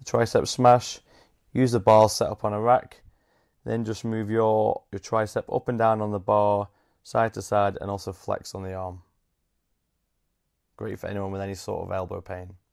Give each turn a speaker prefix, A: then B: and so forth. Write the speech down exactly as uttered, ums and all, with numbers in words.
A: Tricep Smash. Use the bar set up on a rack. Then just move your, your tricep up and down on the bar, side to side, and also flex on the arm. Great for anyone with any sort of elbow pain.